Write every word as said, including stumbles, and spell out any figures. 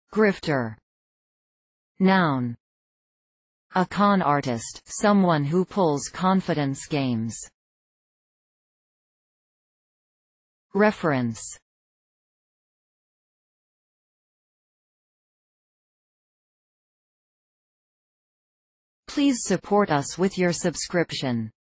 Grifter. Noun. A con artist, someone who pulls confidence games. Reference. Please support us with your subscription.